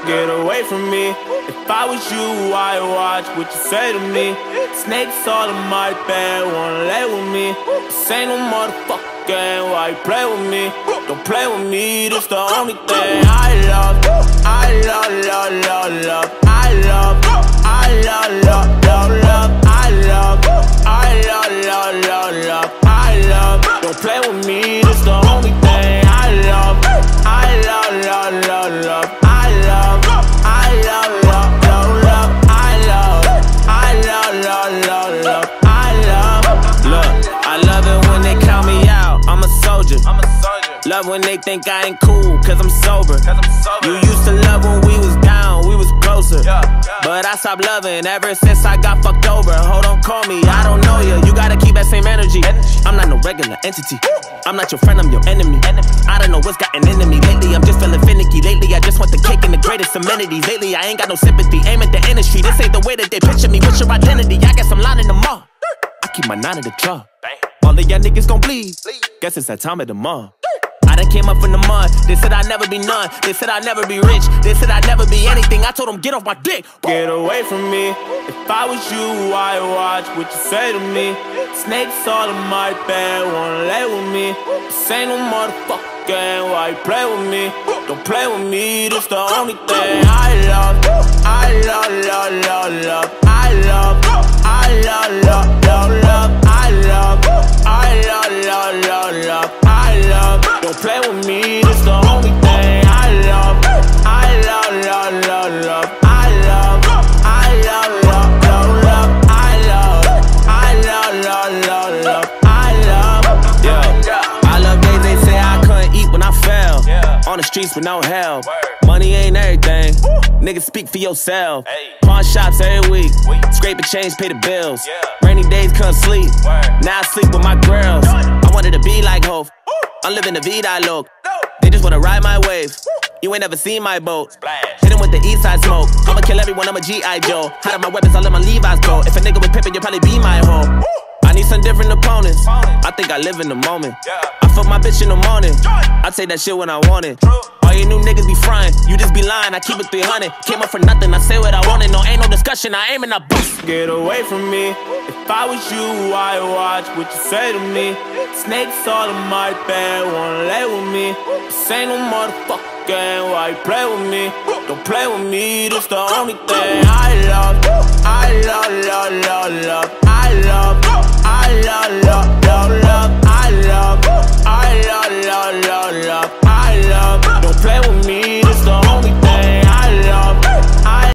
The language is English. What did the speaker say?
Get away from me. If I was you, I'd watch what you say to me. Snakes all in my bed, wanna lay with me. This ain't no motherfucking game, why you play with me? Don't play with me, this the only thing I love. I love, love, love, love. I love, I love, love, love, love. I love, I love, love, love, love. I love, don't play with me, this the only thing I love. I love, love, love, love. I love, I love, love, love, love. I love, I love, love, love, love. I love, look, I love it when they count me out. I'm a soldier. Love when they think I ain't cool, cause I'm sober. You used to love when we was down, we was closer. But I stopped loving ever since I got fucked over. Hold on, call me, I don't know you. You gotta keep that same energy. I'm not no regular entity. I'm not your friend, I'm your enemy. I don't know what's gotten into me. Lately, I'm just feeling finicky. Lately, I just want the cake and the greatest amenities. Lately, I ain't got no sympathy. Aim at the industry. This ain't the way that they picture me. What's your identity? I guess I'm lining them up. I keep my 9 at the jaw. All of y'all niggas gon' bleed. Guess it's that time of the month. I done came up from the mud. They said I'd never be none. They said I'd never be rich. They said I'd never be anything. I told them get off my dick. Get away from me. If I was you, I'd watch what you say to me. Snakes all in my bed, wanna lay with me. This ain't no motherfucking game, why you play with me? Don't play with me, this the only thing I love. I love, love, love, love. I love, I love, love, love, love. I love, I love, love, love, love. I love, don't play with me, this the only thing I love. I love, love, love, love. I love, I love, love, love, love. I love, I love, love, love, love. I love, yeah. I love days they say I couldn't eat when I fell. On the streets with no help. Money ain't everything. Niggas speak for yourself. Pawn shops every week. Scrape a change, pay the bills. Rainy days couldn't sleep. Now I sleep with my girls. I wanted to be like Hov. I'm living the vida loc. They just wanna ride my wave. You ain't never seen my boat. Hit him with the east side smoke. I'ma kill everyone, I'm a G.I. Joe. Hide up my weapons, I let my Levi's go. If a nigga was pimpin', you'd probably be my hoe. I need some different opponents. I think I live in the moment. I fuck my bitch in the morning. I take that shit when I want it. All you new niggas be frying, you just be lying. I keep it 300. Came up for nothing, I say what I wanted. No, ain't no discussion, I aim and I boost. Get away from me. If I was you, I'd watch what you say to me. Snakes all in my bed, wanna lay with me. This ain't no motherfucking game, why you play with me? Don't play with me, this the only thing I love. I love, love, love, love. I love, I love, love.